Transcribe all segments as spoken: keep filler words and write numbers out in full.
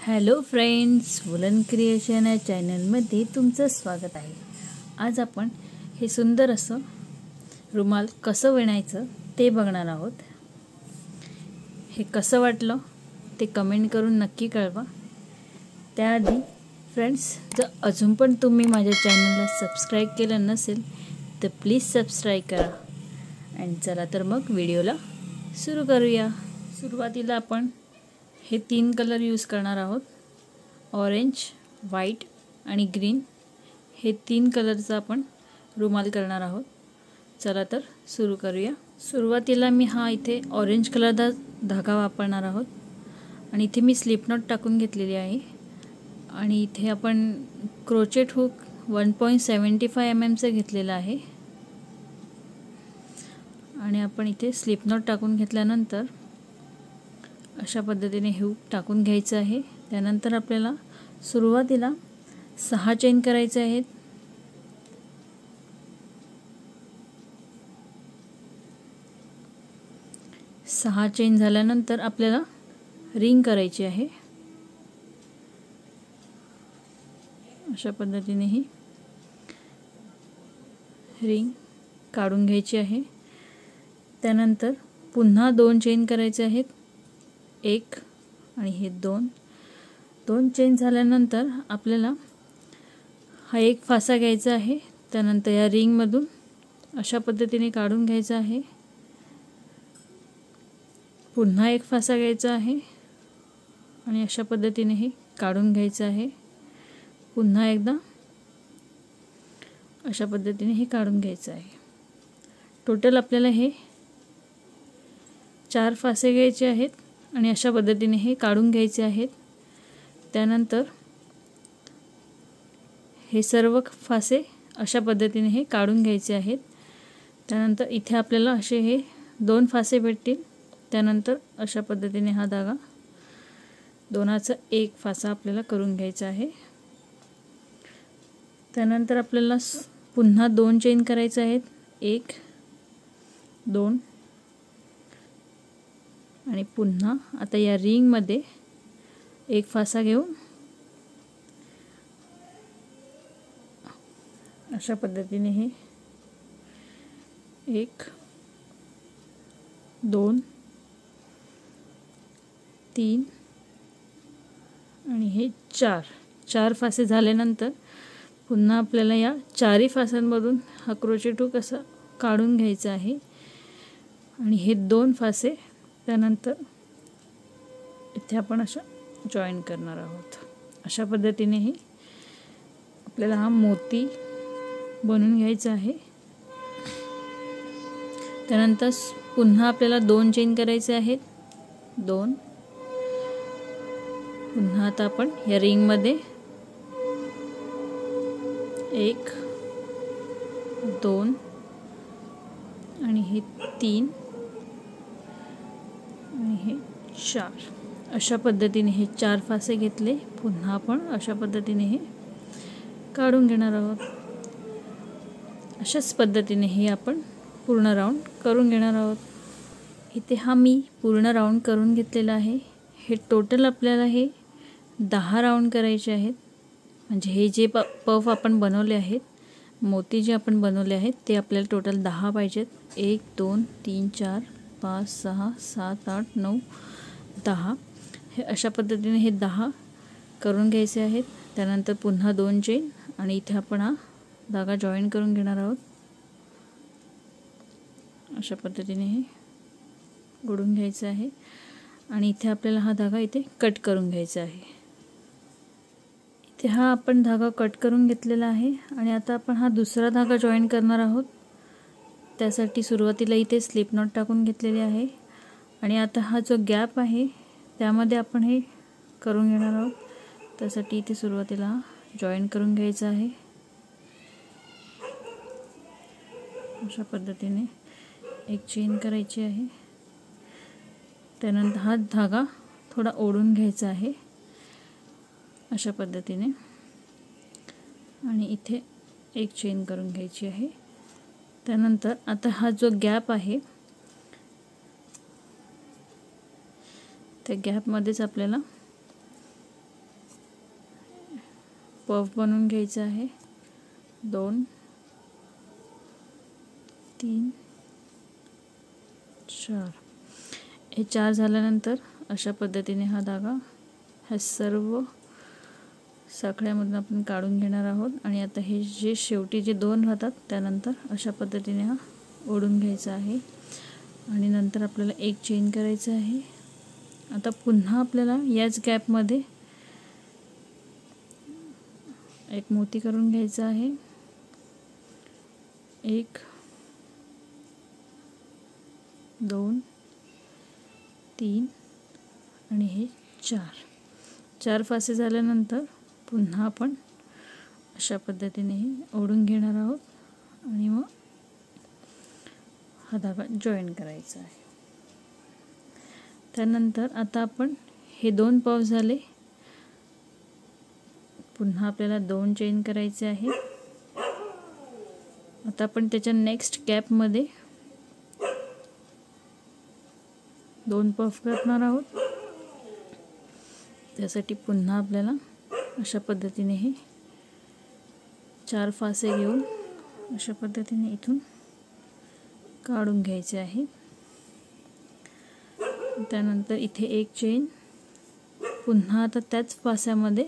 Hello friends, woollen creation या चॅनलमध्ये तुमचं स्वागत आहे। आज आपण हे सुंदर असं रुमाल कसं विणायचं ते बघणार आहोत। हे कसं वाटलं ते कमेंट करून नक्की कळवा। त्याआधी फ्रेंड्स, जर अजून पण तुम्ही माझ्या चॅनलला सबस्क्राईब केलं नसेल तर प्लीज सबस्क्राईब करा। आणि चला तर मग व्हिडिओला सुरू करूया। सुरुवातीला आपण हे तीन कलर यूज करणार आहोत, ऑरेंज, व्हाइट आणि ग्रीन। हे तीन कलरचा आपण रुमाल करणार आहोत। चला तर सुरू करूया। सुरुवातीला मी हा इथे ऑरेंज कलरचा धागा वापरणार आहोत आणि इथे मी स्लिप नॉट टाकून घेतलेली आहे। आणि इथे आपण crochet hook one point seventy five M एमचं घेतलेलं आहे आणि आपण इथे स्लिप नॉट टाकून घेतल्यानंतर अशा पद्धतीने हुक टाकून घ्यायचं आहे। त्यानंतर आपल्याला सुरुवातीला सहा चेन करायचे आहेत। सहा चेन झाल्यानंतर आपल्याला रिंग करायची आहे। अशा पद्धतीने ही रिंग काढून घ्यायची आहे। त्यानंतर पुन्हा दोन चेन करायचे आहेत, एक आणि हे दोन दोन चेन झाल्यानंतर आपल्याला हा एक फासा घ्यायचा आहे। त्यानंतर या रिंग मधून अशा पद्धतीने काढून घ्यायचा आहे। पुन्हा एक फासा घ्यायचा आहे आणि अशा पद्धतीने हे काढून घ्यायचं आहे। पुन्हा एकदा अशा पद्धतीने हे काढून घ्यायचं आहे। टोटल आपल्याला हे चार फासे घ्यायचे आहेत आणि अशा पद्धतीने हे काढून घ्यायचे आहेत। त्यानंतर हे सर्व फासे अशा पद्धतीने हे काढून घ्यायचे आहेत। त्यानंतर इथे आपल्याला असे हे दोन फासे भेटतील। त्यानंतर अशा पद्धतीने हा धागा दोनाचा एक फासा आपल्याला करून घ्यायचा आहे। त्यानंतर आपल्याला पुन्हा दोन चेन करायचे आहेत, एक दोन आणि पुन्हा आता या रिंग मध्ये एक फासा घेऊन अशा पद्धतीने हे एक दोन तीन आणि हे चार चार फासे झाल्यानंतर पुन्हा आपल्याला या चारही फासांमधून हा क्रोचेट हुक असा काढून घ्यायचा आहे आणि हे दोन फासे त्यानंतर इथे आपण अशा जॉईन करणार आहोत। अशा पद्धतीने हे आपल्याला हा मोती बनवून घ्यायचा आहे। त्यानंतर पुन्हा आपल्याला दोन चेन करायचे आहेत, दोन। पुन्हा आता आपण या रिंग मध्ये एक दोन आणि हे तीन आणि हे चार अशा पद्धतीने हे चार फासे घेतले। पुन्हा आपण अशा पद्धतीने हे काढून घेणार आहोत। अशाच पद्धतीने हे आपण पूर्ण राऊंड करून घेणार आहोत। इथे हा मी पूर्ण राऊंड करून घेतलेला आहे। हे टोटल आपल्याला हे दहा राऊंड करायचे आहेत। म्हणजे हे जे पफ आपण बनवले आहेत, मोती जे आपण बनवले आहेत ते आपल्याला टोटल दहा पाहिजेत। एक दोन तीन चार पाच सहा सात आठ नऊ दहा हे अशा पद्धतीने हे दहा करून घ्यायचे आहेत। त्यानंतर पुन्हा दोन चेन आणि इथे आपण हा धागा जॉईन करून घेणार आहोत। अशा पद्धतीने हे ओढून घ्यायचं आहे आणि इथे आपल्याला हा धागा इथे कट करून घ्यायचा आहे। इथे हा आपण धागा कट करून घेतलेला आहे आणि आता आपण हा दुसरा धागा जॉईन करणार आहोत। त्यासाठी सुरुवातीला इथे स्लिप नॉट टाकून घेतलेली आहे आणि आता हा जो गॅप आहे त्यामध्ये आपण हे करून घेणार आहोत। त्यासाठी इथे सुरुवातीला जॉईन करून घ्यायचा आहे। अशा पद्धतीने एक चेन करायची आहे। त्यानंतर हा धागा थोडा ओढून घ्यायचा आहे अशा पद्धतीने आणि इथे एक चेन करून घ्यायची आहे। त्यानंतर आता हा जो गॅप आहे त्या गॅप मध्येच आपल्याला पफ बनवून घ्यायचा आहे. दोन, तीन, चार. हे चार झाल्यानंतर अशा पद्धतीने हा धागा ह्या सर्व साखळ्यामधून आपण काढून घेणार आहोत. आणि आता हे जे शेवटी जे दोन राहतात त्यानंतर अशा पद्धतीने हा ओढून घ्यायचा आहे. आणि नंतर आपल्याला एक चेन करायचं आहे. आता पुन्हा आपल्याला याच गॅपमध्ये एक मोती करून घ्यायचा आहे. एक, दोन, तीन आणि हे चार. चार फासे झाल्यानंतर पुन्हा आपण अशा पद्धतीने ओढून घेणार आहोत आणि मग हा धागा जॉईन करायचा आहे. त्यानंतर आता आपण हे दोन पफ झाले. पुन्हा आपल्याला दोन चेन करायचे आहे. आता आपण त्याच्या नेक्स्ट गॅपमध्ये दोन पफ करणार आहोत. त्यासाठी पुन्हा आपल्याला अशा पद्धतीने हे चार फासे घेऊन अशा पद्धतीने इथून काढून घ्यायचे आहे. त्यानंतर इथे एक चेन. पुन्हा आता त्याच फास्यामध्ये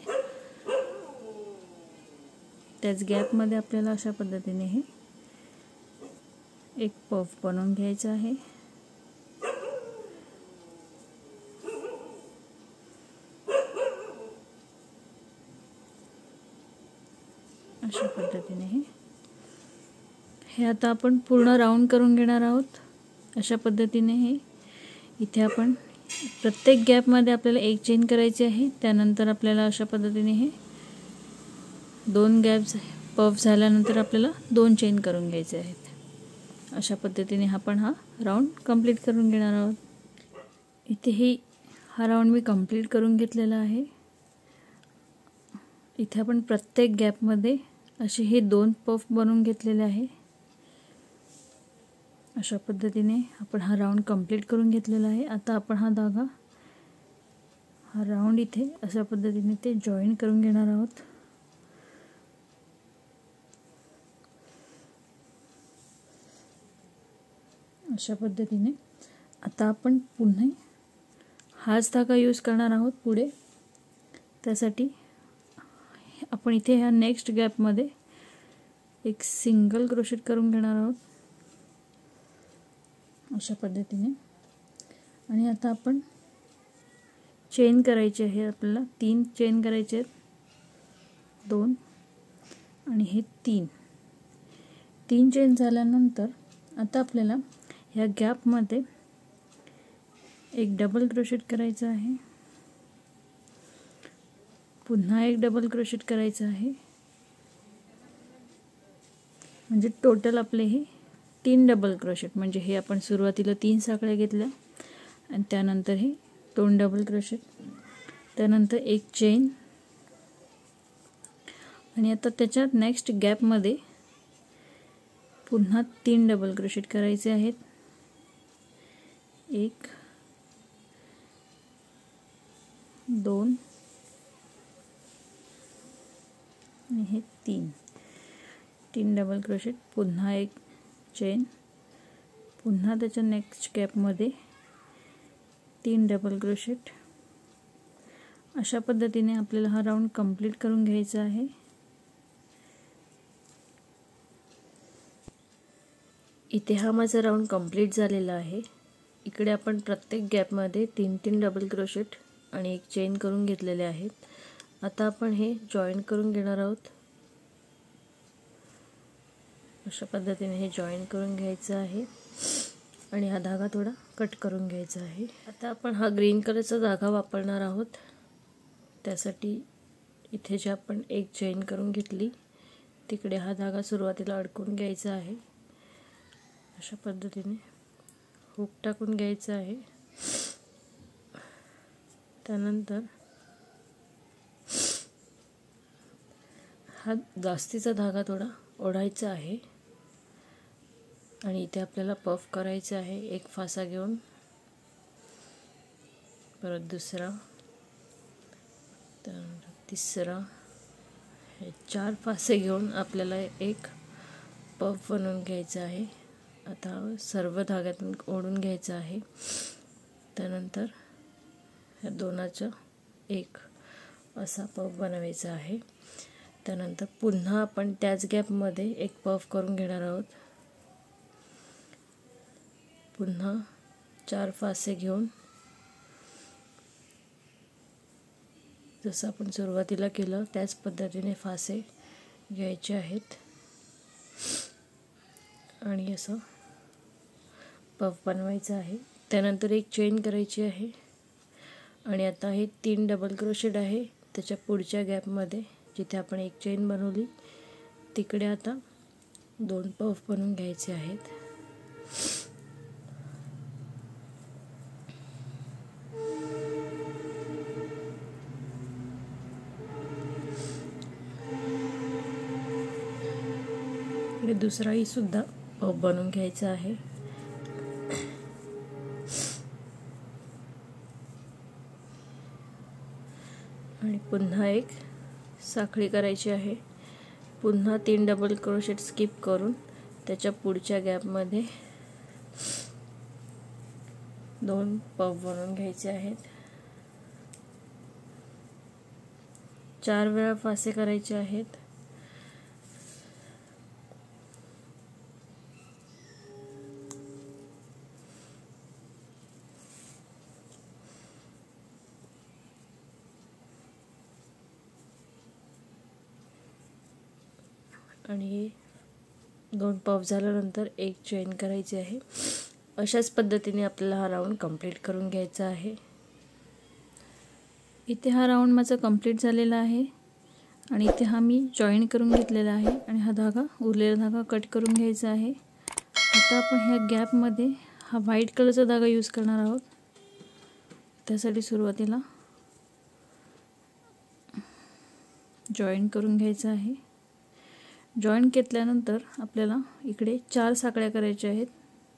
त्याच गॅपमध्ये आपल्याला अशा पद्धतीने हे एक पफ बनवून घ्यायचा आहे. अशा पद्धतीने हे हे आता आपण पूर्ण राऊंड करून घेणार आहोत. अशा पद्धतीने हे इथे आपण प्रत्येक गॅपमध्ये आपल्याला एक चेन करायची आहे. त्यानंतर आपल्याला अशा पद्धतीने हे दोन गॅप पफ झाल्यानंतर आपल्याला दोन चेन करून घ्यायचे आहेत. अशा पद्धतीने आपण हा राऊंड कंप्लीट करून घेणार आहोत. इथे ही हा राऊंड मी कंप्लीट करून घेतलेला आहे. इथे आपण प्रत्येक गॅपमध्ये असे हे दोन पफ बनवून घेतलेले आहे. अशा पद्धतीने आपण हा राऊंड कंप्लीट करून घेतलेला आहे. आता आपण हा धागा हा राऊंड इथे अशा पद्धतीने ते जॉईन करून घेणार आहोत. अशा पद्धतीने आता आपण पुन्हा हाच धागा यूज करणार आहोत पुढे. त्यासाठी आपण इथे ह्या नेक्स्ट गॅपमध्ये एक सिंगल क्रोशेट करून घेणार आहोत अशा पद्धतीने. आणि आता आपण चेन करायचे आहे. आपल्याला तीन चेन करायचे आहेत. दोन आणि हे तीन तीन चेन झाल्यानंतर आता आपल्याला ह्या गॅपमध्ये एक डबल क्रोशेट करायचं आहे. पुन्हा एक डबल क्रोशेट करायचं आहे. म्हणजे टोटल आपले हे तीन डबल क्रोशेट. म्हणजे हे आपण सुरुवातीला तीन साखळ्या घेतल्या आणि त्यानंतर हे दोन डबल क्रोशेट, त्यानंतर एक चेन आणि आता त्याच्या नेक्स्ट गॅपमध्ये पुन्हा तीन डबल क्रोशेट करायचे आहेत. एक, दोन आणि हे तीन तीन डबल क्रोशेट. पुन्हा एक चेन. पुन्हा त्याच्या नेक्स्ट गॅपमध्ये तीन डबल क्रोशेट. अशा पद्धतीने आपल्याला हा राऊंड कंप्लीट करून घ्यायचा आहे. इथे हा माझा राऊंड कंप्लीट झालेला आहे. इकडे आपण प्रत्येक गॅपमध्ये तीन तीन डबल क्रोशेट आणि एक चेन करून घेतलेले आहेत. आता आपण हे जॉईन करून घेणार आहोत. अशा पद्धतीने हे जॉईन करून घ्यायचं आहे आणि हा धागा थोडा कट करून घ्यायचा आहे. आता आपण हा ग्रीन कलरचा धागा वापरणार आहोत. त्यासाठी इथे जे आपण एक चेन करून घेतली तिकडे हा धागा सुरुवातीला अडकून घ्यायचा आहे. अशा पद्धतीने हुक टाकून घ्यायचं आहे. त्यानंतर हा जास्तीचा धागा थोडा ओढायचा आहे आणि इथे आपल्याला पफ करायचं आहे. एक फासा घेऊन परत दुसरा, त्यानंतर तिसरा, हे चार फासे घेऊन आपल्याला एक पफ बनवून घ्यायचा आहे. आता सर्व धाग्यातून ओढून घ्यायचं आहे. त्यानंतर ह्या दोनाचं एक असा पफ बनवायचा आहे. त्यानंतर पुन्हा आपण त्याच गॅपमध्ये एक पफ करून घेणार आहोत. पुन्हा चार फासे घेऊन जसं आपण सुरुवातीला केलं त्याच पद्धतीने फासे घ्यायचे आहेत आणि असं पफ बनवायचं आहे. त्यानंतर एक चेन करायची आहे आणि आता हे तीन डबल क्रोशेट आहे. त्याच्या पुढच्या गॅपमध्ये जिथे आपण एक चेन बनवली तिकडे आता दोन पफ बनवून घ्यायचे आहेत. इकडे दुसराही सुद्धा पफ बनवून घ्यायचा आहे. आणि पुन्हा एक साखळी करायची आहे. पुन्हा तीन डबल क्रोशेट स्किप करून त्याच्या पुढच्या गॅपमध्ये दोन पफ बनवून घ्यायचे आहेत. चार वेळा फासे करायचे आहेत. आणि दोन पफ झाल्यानंतर एक चेन करायची आहे. अशाच पद्धतीने आपल्याला हा राऊंड कंप्लीट करून घ्यायचा आहे. इथे हा राऊंड माझा कंप्लीट झालेला आहे आणि इथे हा मी जॉईन करून घेतलेला आहे आणि हा धागा उरलेला धागा कट करून घ्यायचा आहे. आता आपण ह्या गॅपमध्ये हा व्हाईट कलरचा धागा यूज करणार आहोत. त्यासाठी सुरुवातीला जॉईन करून घ्यायचा आहे. जॉईन घेतल्यानंतर आपल्याला इकडे चार साखळ्या करायच्या आहेत.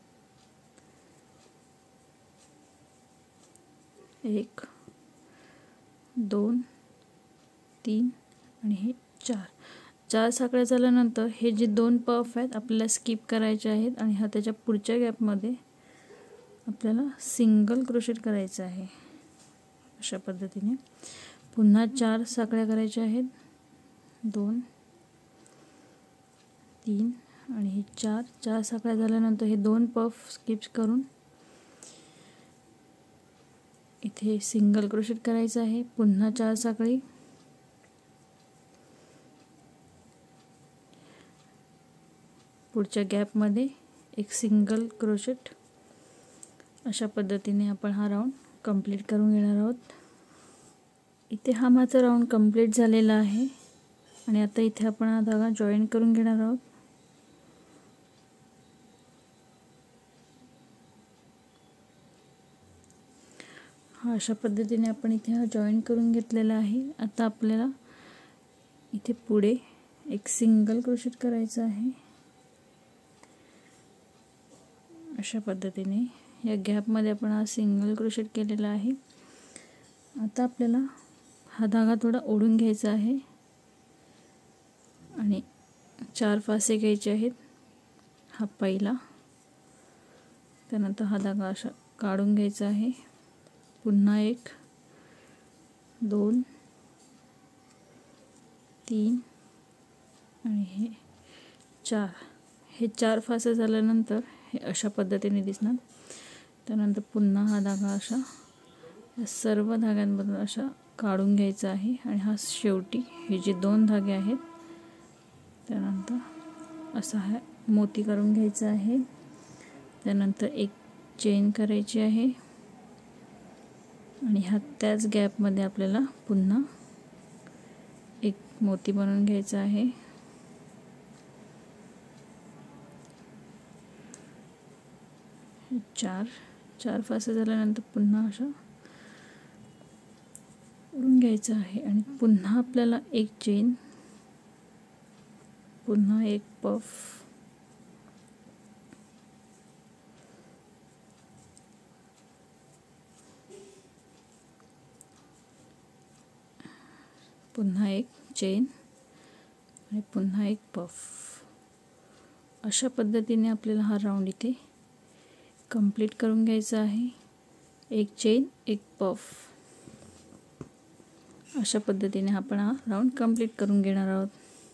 एक, दोन, तीन आणि हे चार. चार साखळ्या झाल्यानंतर हे जे दोन पफ आहेत आपल्याला स्किप करायचे आहेत आणि हा त्याच्या पुढच्या गॅपमध्ये आपल्याला सिंगल क्रोशेट करायचं आहे. अशा पद्धतीने पुन्हा चार साखळ्या करायच्या आहेत. दोन, तीन आणि हे चार. चार साखळ्या झाल्यानंतर हे दोन पफ स्किप करून इथे सिंगल क्रोशेट करायचं आहे. पुन्हा चार साखळी. पुढच्या गॅपमध्ये एक सिंगल क्रोशेट. अशा पद्धतीने आपण हा राऊंड कंप्लीट करून घेणार आहोत. इथे हा माझा राऊंड कंप्लीट झालेला आहे आणि आता इथे आपण हा धागा जॉईन करून घेणार आहोत. हा अशा पद्धतीने आपण इथे हा जॉईन करून घेतलेला आहे. आता आपल्याला इथे पुढे एक सिंगल क्रोशेट करायचं आहे. अशा पद्धतीने या गॅपमध्ये आपण हा सिंगल क्रोशेट केलेला आहे. आता आपल्याला हा धागा थोडा ओढून घ्यायचा आहे आणि चार फासे घ्यायचे आहेत. हा पहिला. त्यानंतर हा धागा असा काढून घ्यायचा आहे. पुन्हा एक, दोन, तीन आणि हे चार. हे चार फासे झाल्यानंतर हे अशा पद्धतीने दिसणार. त्यानंतर पुन्हा हा धागा अशा या सर्व धाग्यांमधून अशा काढून घ्यायचा आहे आणि हा शेवटी हे जे दोन धागे आहेत त्यानंतर असा हा मोती करून घ्यायचा आहे. त्यानंतर एक चेन करायची आहे आणि हा त्याच गॅपमध्ये आपल्याला पुन्हा एक मोती बनवून घ्यायचा आहे. चार चार फासे झाल्यानंतर पुन्हा अशा ओढून घ्यायचं आहे आणि पुन्हा आपल्याला एक चेन, पुन्हा एक पफ, पुन्हा एक चेन आणि पुन्हा एक पफ. अशा पद्धतीने आपल्याला हा राऊंड इथे कंप्लीट करून घ्यायचा आहे. एक चेन एक पफ, अशा पद्धतीने आपण हा राऊंड कंप्लीट करून घेणार आहोत.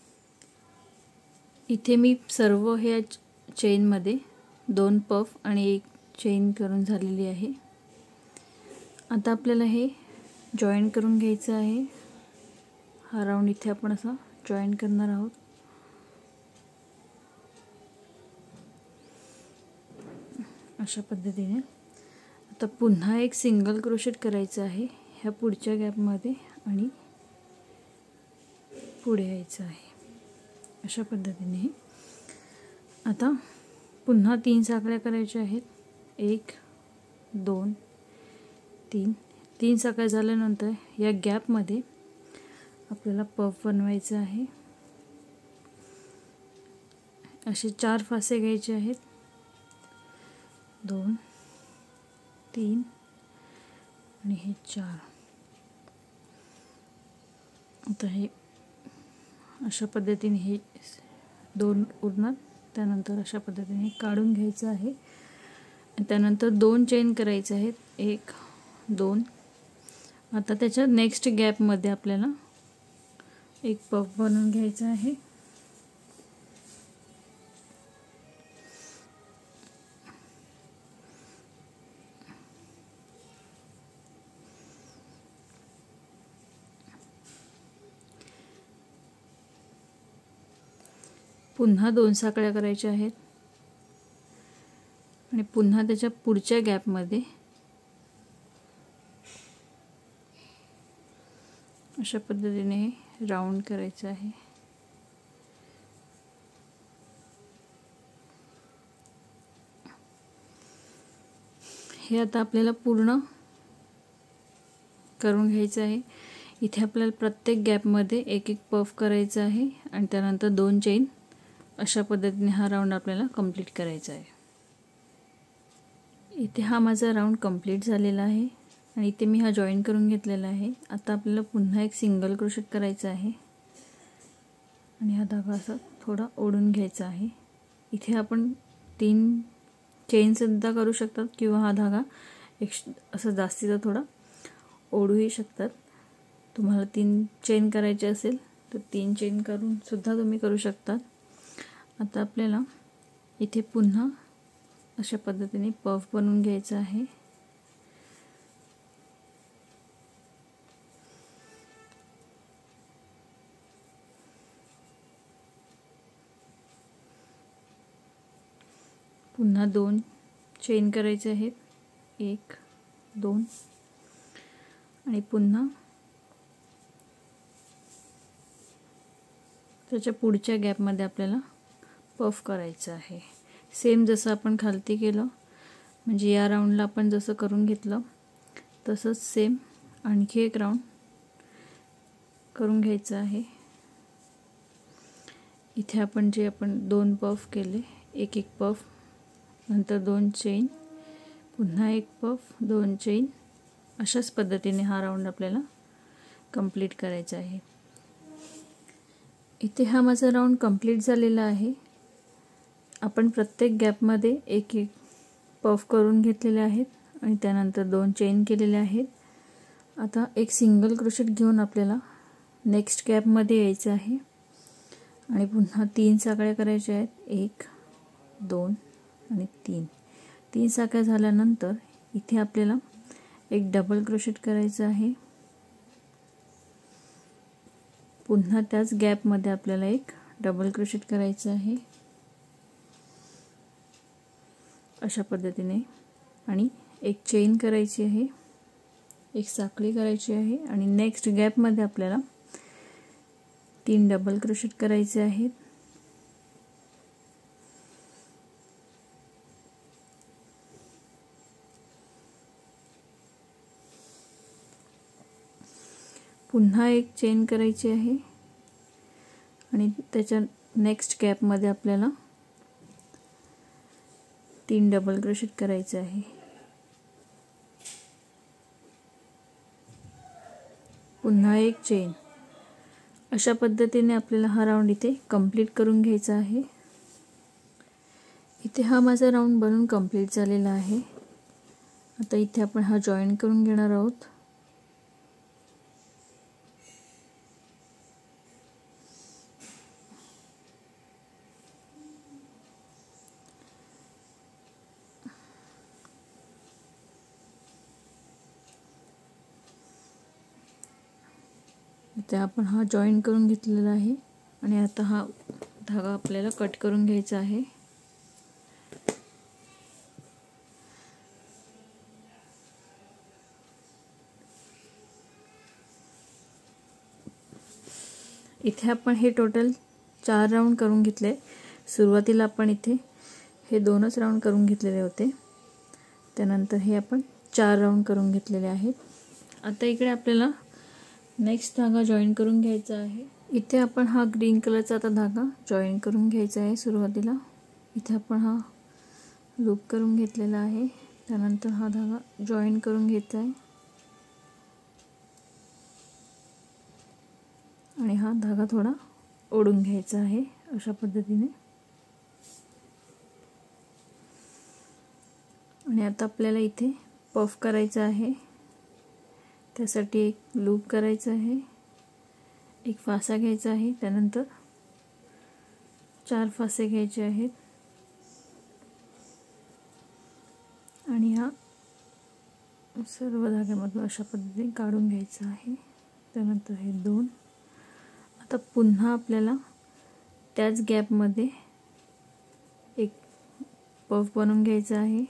इथे मी सर्व ह्या चेनमध्ये दोन पफ आणि एक चेन करून झालेली आहे. आता आपल्याला हे जॉईन करून घ्यायचं आहे. हा राऊंड इथे आपण असा जॉईन करणार आहोत. अशा पद्धतीने आता पुन्हा एक सिंगल क्रोशेट करायचं आहे ह्या पुढच्या गॅपमध्ये आणि पुढे यायचं आहे. अशा पद्धतीने आता पुन्हा तीन साखळ्या करायच्या आहेत. एक दोन तीन. तीन साखळ्या झाल्यानंतर या गॅपमध्ये आपल्याला पफ बनवायचं आहे. असे चार फासे घ्यायचे आहेत. दोन तीन आणि हे चार. आता हे अशा पद्धतीने हे दोन उरणार. त्यानंतर अशा पद्धतीने काढून घ्यायचं आहे. त्यानंतर दोन चेन करायचे आहेत. एक दोन. आता त्याच्या नेक्स्ट गॅपमध्ये आपल्याला एक पफ बनवून घ्यायचा आहे. पुन्हा दोन साखळ्या करायच्या आहेत आणि पुन्हा त्याच्या पुढच्या गॅपमध्ये अशा पद्धतीने राऊंड करायचं आहे. हे आता आपल्याला पूर्ण करून घ्यायचं आहे. इथे आपल्याला प्रत्येक गॅपमध्ये एक एक पफ करायचा आहे आणि त्यानंतर दोन चेन. अशा पद्धतीने हा राऊंड आपल्याला कंप्लीट करायचा आहे. इथे हा माझा राऊंड कंप्लीट झालेला आहे आणि इथे मी हा जॉईन करून घेतलेला आहे. आता आपल्याला पुन्हा एक सिंगल क्रोशेट करायचा आहे आणि हा धागा असा थोडा ओढून घ्यायचा आहे. इथे आपण तीन चेन सुद्धा करू शकतात किंवा हा धागा एक असं जास्तीचा थोडा ओढूही शकतात. तुम्हाला तीन चेन करायचे असेल तर तीन चेन करून सुद्धा तुम्ही करू शकतात. आता आपल्याला इथे पुन्हा अशा पद्धतीने पफ बनवून घ्यायचा आहे. पुन्हा दोन चेन करायचे आहेत. एक दोन आणि पुन्हा त्याच्या पुढच्या गॅपमध्ये आपल्याला पफ करायचं आहे. सेम जसं आपण खालती केलं, म्हणजे या राऊंडला आपण जसं करून घेतलं तसंच सेम आणखी एक राऊंड करून घ्यायचं आहे. इथे आपण जे आपण दोन पफ केले, एक एक पफ, नंतर दोन चेन, पुन्हा एक पफ, दोन चेन, अशाच पद्धतीने हा राऊंड आपल्याला कंप्लीट करायचा आहे. इथे हा माझा राऊंड कंप्लीट झालेला आहे. आपण प्रत्येक गॅपमध्ये एक एक पफ करून घेतलेले आहेत आणि त्यानंतर दोन चेन केलेले आहेत. आता एक सिंगल क्रोशेट घेऊन आपल्याला नेक्स्ट गॅपमध्ये यायचं आहे आणि पुन्हा तीन साखळ्या करायच्या आहेत. एक दोन आणि तीन. तीन साखळ्या झाल्यानंतर इथे आपल्याला एक डबल क्रोशेट करायचं आहे. पुन्हा त्याच गॅपमध्ये आपल्याला एक डबल क्रोशेट करायचं आहे अशा पद्धतीने, आणि एक चेन करायची आहे, एक साखळी करायची आहे आणि नेक्स्ट गॅपमध्ये आपल्याला तीन डबल क्रोशेट करायचे आहेत. पुन्हा एक चेन करायची आहे आणि त्याच्या नेक्स्ट गॅपमध्ये आपल्याला तीन डबल क्रोशेट करायचे आहे. पुन्हा एक चेन अशा पद्धतीने आपल्याला हा राऊंड इथे कंप्लीट करून घ्यायचा आहे। इथे हा माझा राऊंड बनवून कंप्लीट झालेला आहे। आता इथे आपण हा जॉईन करून घेणार आहोत। इथे आपण हा जॉईन करून घेतलेला आहे आणि आता हा धागा आपल्याला कट करून घ्यायचा आहे। इथे आपण हे टोटल चार राऊंड करून घेतले। सुरुवातीला आपण इथे हे दोनच राऊंड करून घेतलेले होते, त्यानंतर हे आपण चार राऊंड करून घेतलेले आहेत। आता इकडे आपल्याला नेक्स्ट धागा जॉईन करून घ्यायचा आहे। इथे आपण हा ग्रीन कलरचा आता धागा जॉईन करून घ्यायचा आहे। सुरुवातीला इथे आपण हा लूप करून घेतलेला आहे, त्यानंतर हा धागा जॉईन करून घ्यायचा आहे आणि हा धागा थोडा ओढून घ्यायचा आहे अशा पद्धतीने। आणि आता आपल्याला इथे पफ करायचा आहे, त्यासाठी एक लूप करायचा आहे, एक फासा घ्यायचा आहे, त्यानंतर चार फासे घ्यायचे आहेत आणि हा सर्व धाग्यामधून अशा पद्धतीने काढून घ्यायचा आहे। त्यानंतर हे दोन। आता पुन्हा आपल्याला त्याच गॅपमध्ये एक पफ बनवून घ्यायचा आहे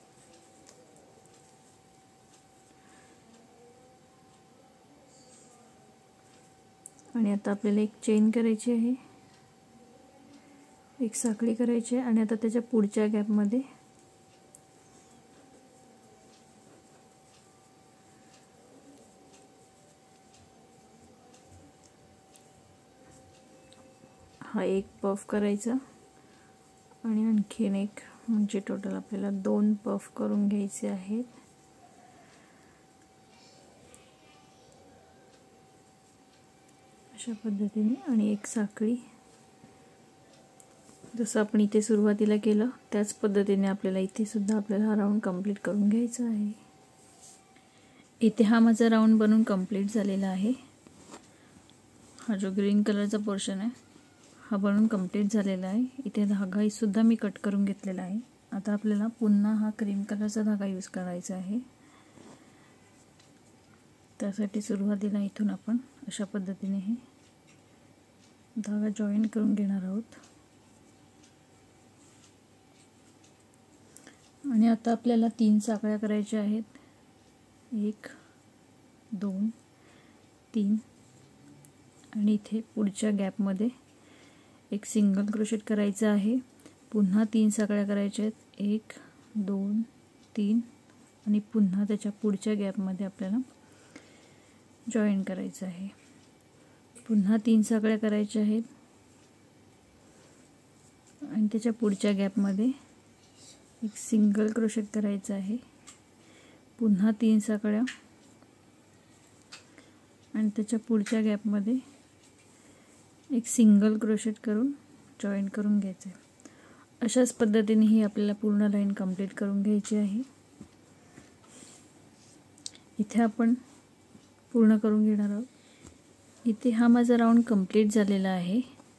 आणि आता आपल्याला एक चेन करायची आहे, एक साखळी करायची आहे आणि आता त्याच्या पुढच्या गॅपमध्ये हा एक पफ करायचा आणि आणखीन एक, म्हणजे टोटल आपल्याला दोन पफ करून घ्यायचे आहेत। अशा पद्धतीने आणि एक साखळी, जसं आपण इथे सुरुवातीला केलं त्याच पद्धतीने आपल्याला इथे सुद्धा आपल्याला हा राऊंड कंप्लीट करून घ्यायचा आहे। इथे हा माझा राऊंड बनवून कंप्लीट झालेला आहे। हा जो ग्रीन कलरचा पोर्शन आहे हा बनवून कंप्लीट झालेला आहे। इथे धागा सुद्धा मी कट करून घेतलेला आहे। आता आपल्याला पुन्हा हा क्रीम कलरचा धागा यूज करायचा आहे। त्यासाठी सुरुवातीला इथून आपण अशा पद्धतीने हे धागा जॉईन करून घेणार आहोत आणि आता आपल्याला तीन साखळ्या करायच्या आहेत, एक दोन तीन आणि इथे पुढच्या गॅपमध्ये एक सिंगल क्रोशेट करायचा आहे। पुन्हा तीन साखळ्या करायच्या आहेत, एक दोन तीन आणि पुन्हा त्याच्या पुढच्या गॅपमध्ये आपल्याला जॉईन करायचं आहे। पुन्हा तीन साखळ्या करायच्या आहेत आणि त्याच्या पुढच्या गॅपमध्ये एक सिंगल क्रोशेट करायचा आहे, पुन्हा तीन साखळ्या आणि त्याच्या पुढच्या गॅपमध्ये एक सिंगल क्रोशेट करून जॉईन करून घ्यायचं आहे। अशाच पद्धतीने ही आपल्याला पूर्ण लाईन कंप्लीट करून घ्यायची आहे। इथे आपण पूर्ण करून घेणार आहोत। इथे हा माझा राऊंड कंप्लीट झालेला आहे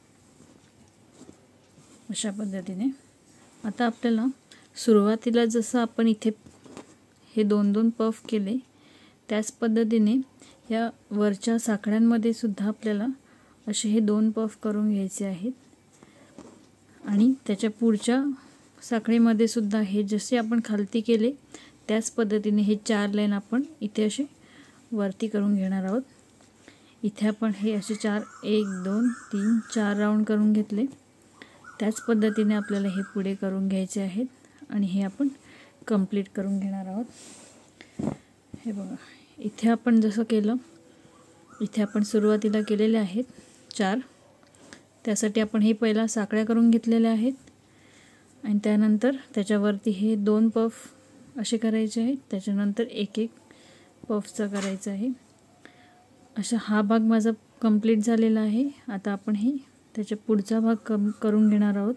अशा पद्धतीने। आता आपल्याला सुरुवातीला जसं आपण इथे हे दोन दोन पफ केले त्याच पद्धतीने या वरच्या साखळ्यांमध्ये सुद्धा आपल्याला असे हे दोन पफ करून घ्यायचे आहेत आणि त्याच्या पुढच्या साखळीमध्ये सुद्धा हे जसे आपण खालती केले त्याच पद्धतीने हे चार लाईन आपण इथे असे वरती करून घेणार आहोत। इथे आपण हे असे चार एक दोन तीन चार राऊंड करून घेतले, त्याच पद्धतीने आपल्याला हे पुढे करून घ्यायचे आहेत आणि हे आपण कंप्लीट करून घेणार आहोत। हे बघा इथे आपण जसं केलं, इथे आपण सुरुवातीला केलेले आहेत चार, त्यासाठी आपण हे पहिला साखळ्या करून घेतलेल्या आहेत आणि त्यानंतर त्याच्यावरती हे दोन पफ असे करायचे आहेत, त्याच्यानंतर एक एक पफचा करायचा आहे। अशा हा भाग माझा कंप्लीट झालेला आहे. आता आपण हे त्याच्या पुढचा भाग कम करून घेणार आहोत.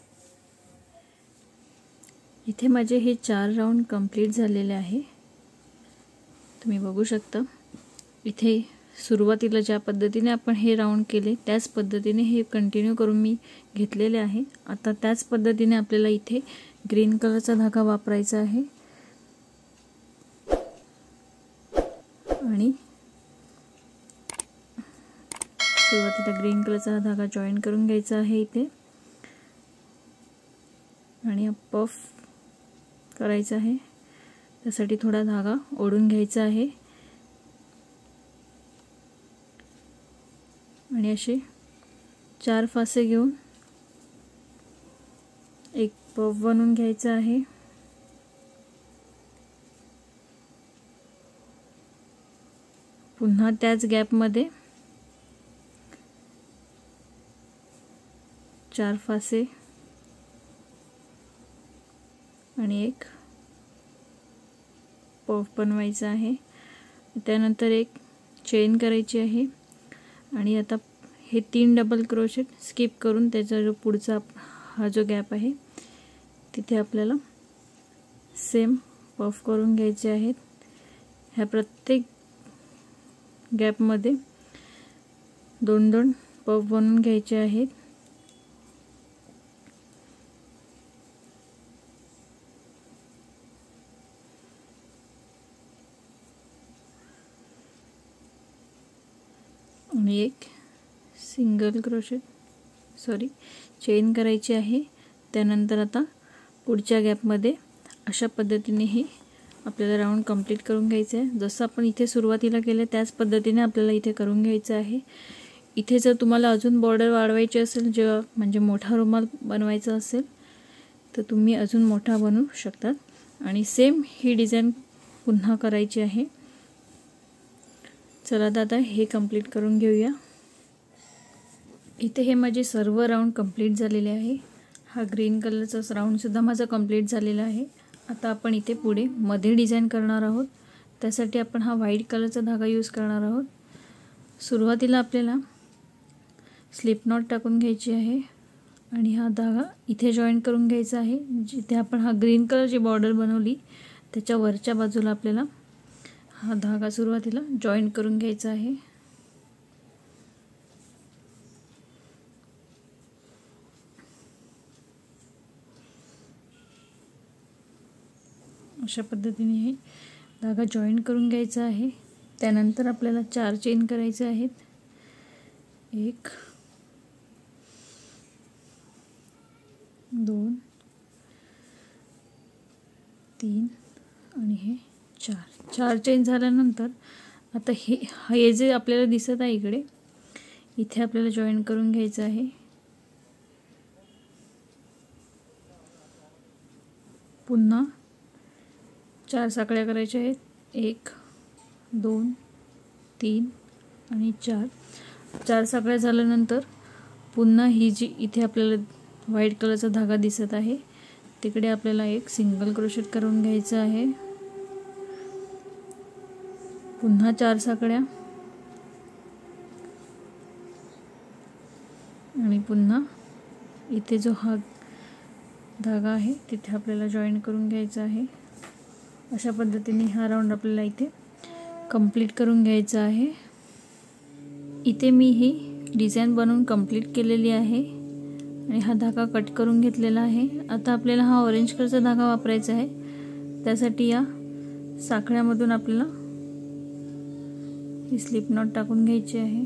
इथे माझे हे चार राऊंड कंप्लीट झालेले आहे. तुम्ही बघू शकता इथे सुरुवातीला ज्या पद्धतीने आपण हे राऊंड केले त्याच पद्धतीने हे कंटिन्यू करून मी घेतलेले आहे. आता त्याच पद्धतीने आपल्याला इथे ग्रीन कलरचा धागा वापरायचा आहे आणि सुरुवातीला ग्रीन कलरचा धागा जॉईन करून घ्यायचा आहे इथे आणि पफ करायचा आहे. त्यासाठी थोडा धागा ओढून घ्यायचा आहे आणि असे चार फासे घेऊन एक पफ बनवून घ्यायचा आहे. पुन्हा त्याच गॅपमध्ये चार फासे आणि एक पफ बनवायचा आहे. त्यानंतर एक चेन करायची आहे आणि आता हे तीन डबल क्रोशेट स्किप करून त्याचा जो पुढचा हा जो गॅप आहे तिथे आपल्याला सेम पफ करून घ्यायचे आहेत. ह्या प्रत्येक गॅपमध्ये दोन दोन पफ बनवून घ्यायचे आहेत. आणि एक सिंगल क्रोशेट सॉरी चेन करायची आहे. त्यानंतर आता पुढच्या गॅपमध्ये अशा पद्धतीने हे आपल्याला राऊंड कंप्लीट करून घ्यायचं आहे. जसं आपण इथे सुरुवातीला केलं त्याच पद्धतीने आपल्याला इथे करून घ्यायचं आहे. इथे जर तुम्हाला अजून बॉर्डर वाढवायची असेल जेव्हा म्हणजे मोठा रुमाल बनवायचा असेल तर तुम्ही अजून मोठा बनवू शकतात आणि सेम ही डिझाईन पुन्हा करायची आहे. चला आता हे कंप्लीट करून घेऊया. इथे हे माझे सर्व राऊंड कंप्लीट झालेले आहे. हा ग्रीन कलरचा राऊंड सुद्धा माझा कंप्लीट झालेला आहे. आता आपण इथे पुढे मध्ये डिझाईन करणार आहोत. त्यासाठी आपण हा व्हाईट कलरचा धागा यूज करणार आहोत. सुरुवातीला आपल्याला स्लिप नॉट टाकून घ्यायची आहे आणि हा धागा इथे जॉईन करून घ्यायचा आहे. जिथे आपण हा ग्रीन कलरची बॉर्डर बनवली त्याच्या वरच्या बाजूला आपल्याला हा धागा सुरुवातीला जॉईन करून घ्यायचा आहे. अशा पद्धतीने हे धागा जॉईन करून घ्यायचा आहे. त्यानंतर आपल्याला चार चेन करायचे आहेत. एक दोन तीन आणि हे चार चार चेन झाल्यानंतर आता हे हे जे आपल्याला दिसत आहे इकडे इथे आपल्याला जॉईन करून घ्यायचं आहे. पुन्हा चार साखळ्या करायच्या आहेत. एक दोन तीन आणि चार चार साखळ्या झाल्यानंतर पुन्हा ही जी इथे आपल्याला व्हाईट कलरचा धागा दिसत आहे तिकडे आपल्याला एक सिंगल क्रोशेट करून घ्यायचं आहे. पुन्हा चार साखळ्या आणि पुन्हा इथे जो हा धागा आहे तिथे आपल्याला जॉईन करून घ्यायचा आहे. अशा पद्धतीने हा राऊंड आपल्याला इथे कंप्लीट करून घ्यायचा आहे. इथे मी ही डिझाईन बनवून कंप्लीट केलेली आहे आणि हा धागा कट करून घेतलेला आहे. आता आपल्याला हा ऑरेंज कलरचा धागा वापरायचा आहे. त्यासाठी या साखळ्यामधून आपल्याला ही स्लिप नॉट टाकून घ्यायची आहे.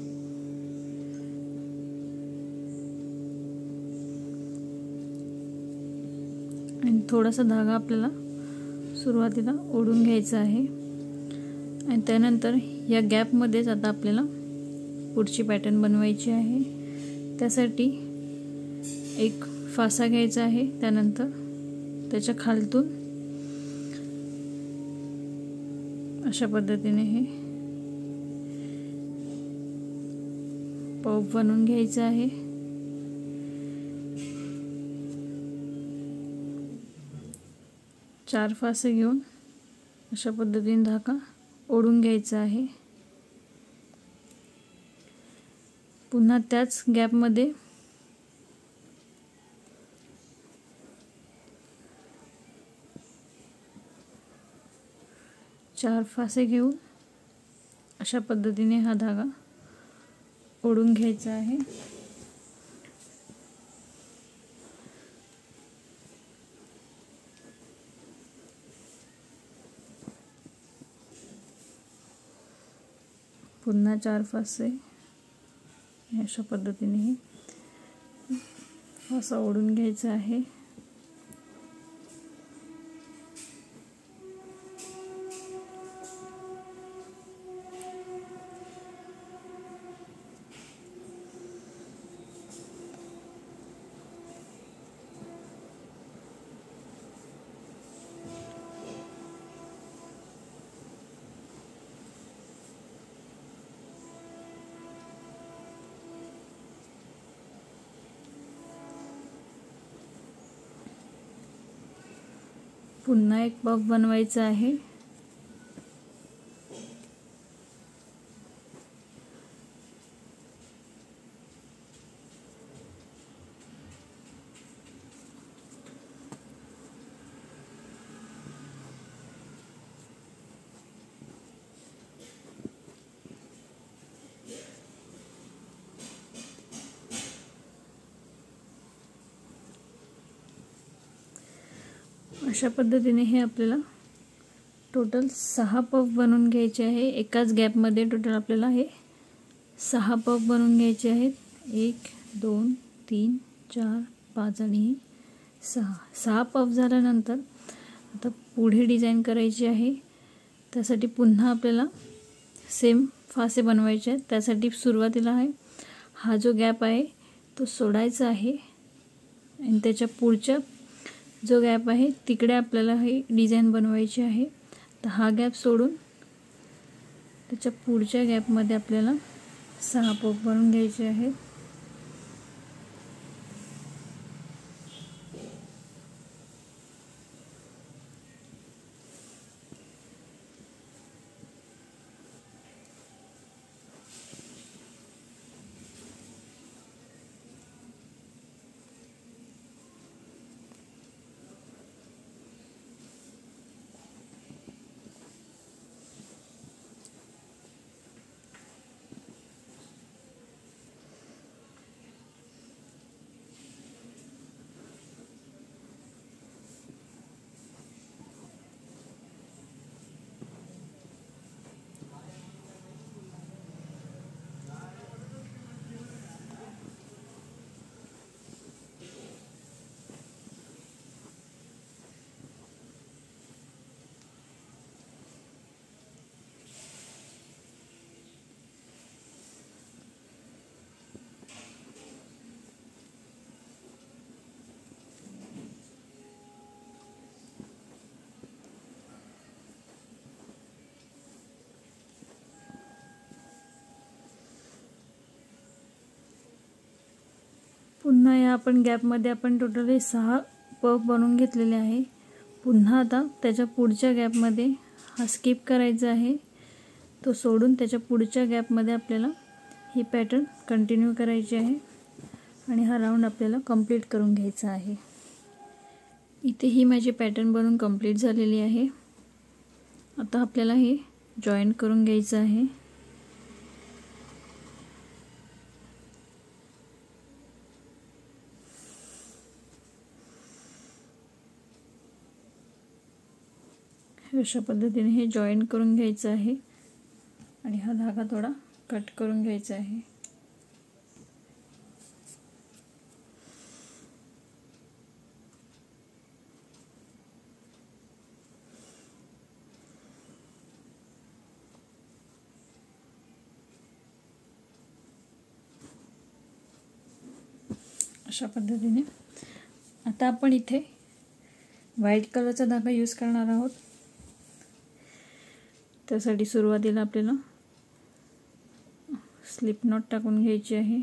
आणि थोडासा धागा आपल्याला सुरुवातीला ओढून घ्यायचा आहे आणि त्यानंतर या गॅपमध्येच आता आपल्याला पुढची पॅटर्न बनवायची आहे. त्यासाठी एक फासा घ्यायचा आहे. त्यानंतर त्याच्या खालतून अशा पद्धतीने हे पफ बनवून घ्यायचं आहे. चार फासे घेऊन अशा पद्धतीने धागा ओढून घ्यायचा आहे. पुन्हा त्याच गॅपमध्ये चार फासे घेऊन अशा पद्धतीने हा धागा ओढून घ्यायचा आहे। पुन्हा चार फासे अशा पद्धतीने फासा ओढून घ्यायचा आहे। पुन्हा एक पफ बनवायचा आहे। अशा पद्धतीने हे आपल्याला टोटल सहा पफ बनवून घ्यायचे आहे। एकाच गॅपमध्ये टोटल आपल्याला हे सहा पफ बनवून घ्यायचे आहेत। एक दोन तीन चार पाच आणि सहा सहा पफ झाल्यानंतर आता पुढे डिझाईन करायची आहे। त्यासाठी पुन्हा आपल्याला सेम फासे बनवायचे आहेत। त्यासाठी सुरुवातीला आहे हा जो गॅप आहे तो सोडायचा आहे आणि त्याच्या पुढच्या जो गॅप आहे तिकडे आपल्याला ही डिझाईन बनवायची आहे। तर हा गॅप सोडून त्याच्या पुढच्या गॅपमध्ये आपल्याला सहा पफ बनवून घ्यायचे आहेत। पुन्हा या आपण गॅपमध्ये आपण टोटल हे सहा पफ बनवून घेतलेले आहे। पुन्हा आता त्याच्या पुढच्या गॅपमध्ये हा स्किप करायचा आहे, तो सोडून त्याच्या पुढच्या गॅपमध्ये आपल्याला ही पॅटर्न कंटिन्यू करायची आहे आणि हा राऊंड आपल्याला कंप्लीट करून घ्यायचा आहे। इथे ही माझी पॅटर्न बनवून कंप्लीट झालेली आहे। आता आपल्याला हे जॉईन करून घ्यायचं आहे। अशा पद्धतीने हे जॉईन करून घ्यायचं आहे आणि हा धागा थोडा कट करून घ्यायचा आहे। अशा पद्धतीने आता आपण इथे व्हाईट कलरचा धागा यूज करणार आहोत। त्यासाठी सुरुवातीला आपल्याला स्लिप नॉट टाकून घ्यायची आहे।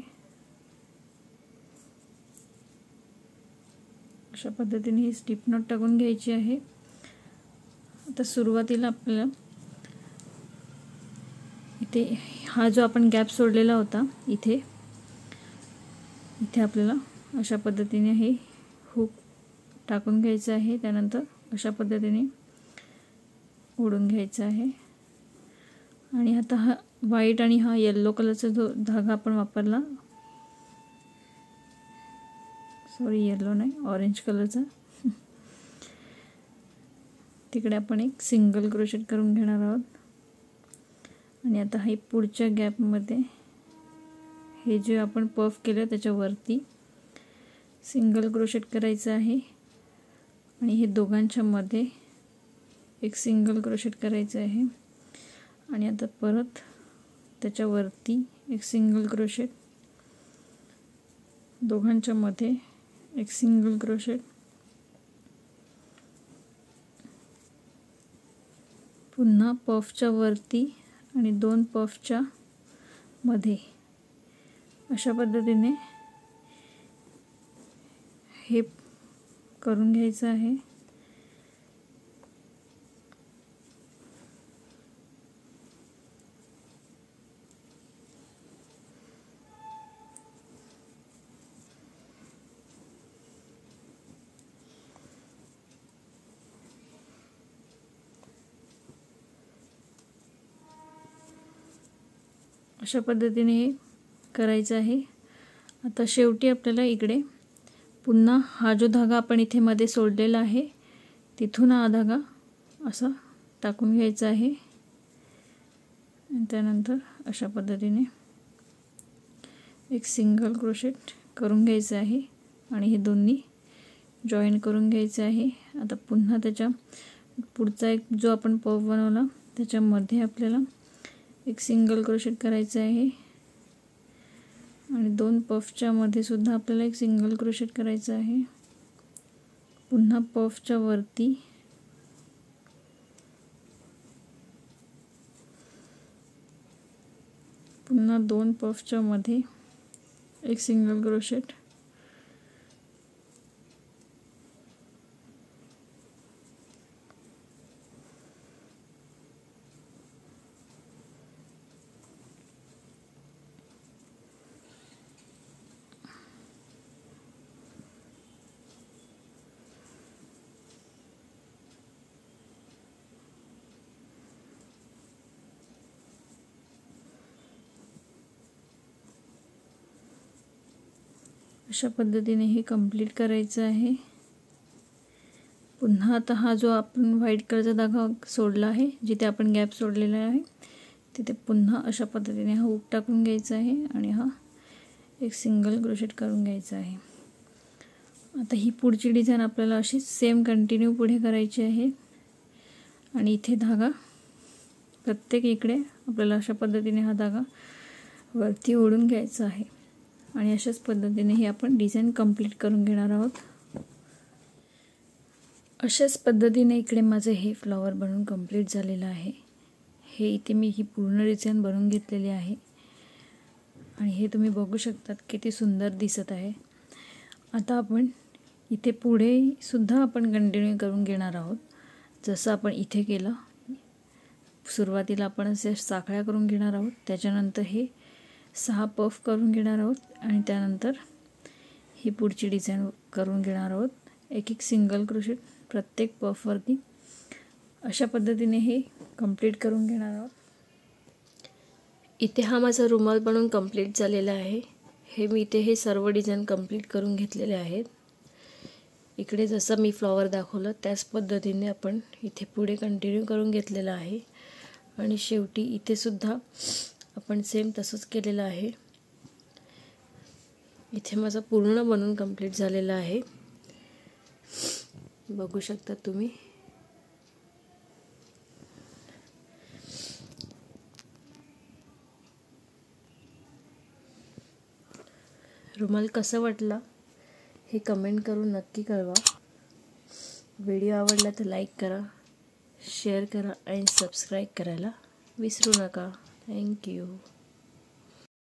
अशा पद्धतीने ही स्लिप नॉट टाकून घ्यायची आहे। आता सुरुवातीला आपल्याला इथे हा जो आपण गॅप सोडलेला होता इथे इथे आपल्याला अशा पद्धतीने हे हुक टाकून घ्यायचं आहे. त्यानंतर अशा पद्धतीने ओढून घ्यायचं आहे. आणि आता हा व्हाईट आणि हा येल्लो कलरचा जो धागा आपण वापरला, सॉरी येल्लो नाही ऑरेंज कलरचा, तिकडे आपण एक सिंगल क्रोशेट करून घेणार आहोत. आणि आता हे पुढच्या गॅपमध्ये हे जे आपण पफ केलं त्याच्यावरती सिंगल क्रोशेट करायचं आहे. आणि हे दोघांच्या मध्ये एक सिंगल क्रोशेट करायचं आहे. आणि आता परत त्याच्यावरती एक सिंगल क्रोशेट, दोघांच्या मध्ये एक सिंगल क्रोशेट, पुन्हा पफच्या वरती आणि दोन पफच्या मध्ये अशा पद्धतीने हे करून घ्यायचं आहे. अशा पद्धतीने हे करायचं आहे. आता शेवटी आपल्याला इकडे पुन्हा हा जो धागा आपण इथे मध्ये सोडलेला आहे तिथून हा धागा असा टाकून घ्यायचा आहे. त्यानंतर अशा पद्धतीने एक सिंगल क्रोशेट करून घ्यायचं आहे आणि हे दोन्ही जॉईन करून घ्यायचे आहे. आता पुन्हा त्याच्या पुढचा एक जो आपण पफ बनवला त्याच्यामध्ये आपल्याला एक सिंगल क्रोशेट करायचं आहे. आणि दोन पफच्या मध्ये सुद्धा आपल्याला एक सिंगल क्रोशेट करायचं आहे. पुन्हा पफच्या वरती पुन्हा दोन पफच्या मध्ये एक सिंगल क्रोशेट, अशा पद्धतीने हे कंप्लीट करायचं आहे. पुन्हा आता हा जो आपण व्हाईट कलरचा धागा सोडला आहे, जिथे आपण गॅप सोडलेला आहे तिथे पुन्हा अशा पद्धतीने हा हुक टाकून घ्यायचा आहे आणि हा एक सिंगल क्रोशेट करून घ्यायचा आहे. आता ही पुढची डिझाइन आपल्याला अशी सेम कंटिन्यू पुढे करायची आहे. आणि इथे धागा प्रत्येक इकडे आपल्याला अशा पद्धतीने हा धागा वरती ओढून घ्यायचा आहे. आणि अशाच पद्धतीने ही आपण डिझाइन कंप्लीट करून घेणार आहोत. अशाच पद्धतीने इकडे माझे हे फ्लॉवर बनवून कंप्लीट झालेलं आहे. हे इथे मी ही पूर्ण डिझाइन बनवून घेतलेली आहे आणि हे तुम्ही बघू शकतात किती सुंदर दिसत आहे. आता आपण इथे पुढे सुद्धा आपण कंटिन्यू करून घेणार आहोत. जसं आपण इथे केलं, सुरुवातीला आपण असे साखळ्या करून घेणार आहोत, त्याच्यानंतर हे सहा पफ करून घेणार आहोत आणि त्यानंतर ही पुढची डिझाइन करून घेणार आहोत. एक एक सिंगल क्रोशेट प्रत्येक पफवरती अशा पद्धतीने हे कंप्लीट करून घेणार आहोत. इथे हा माझा रुमाल बनवून कंप्लीट झालेला आहे. हे मी इथे हे सर्व डिझाइन कंप्लीट करून घेतलेले आहेत. इकडे जसं मी फ्लॉवर दाखवलं त्याच पद्धतीने आपण इथे पुढे कंटिन्यू करून घेतलेलं आहे. आणि शेवटी इथे सुद्धा आपण सेम तसंच केलेलं आहे. इथे माझा पूर्ण बनवून कंप्लीट झालेला आहे, बघू शकता तुम्ही. रुमाल कसं वाटला हे कमेंट करून नक्की कळवा. व्हिडिओ आवडला तर लाईक करा, शेअर करा आणि सबस्क्राईब करायला विसरू नका. थँक्यू.